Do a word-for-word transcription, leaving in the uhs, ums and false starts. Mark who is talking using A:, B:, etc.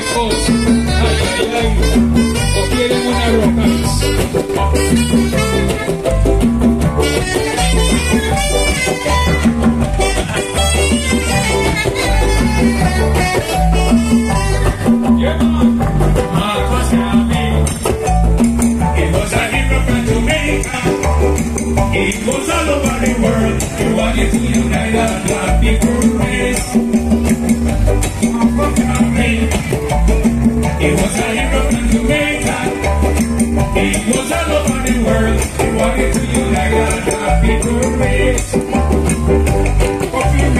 A: ricos. Ay, ay, ay. O quieren una roca. Yeah, man. Mark was happy. It was a hero from Jamaica. It goes all over the world. He wanted to unite a black people race. It was a hero from Jamaica. It goes all over the world. He wanted to unite a black people race.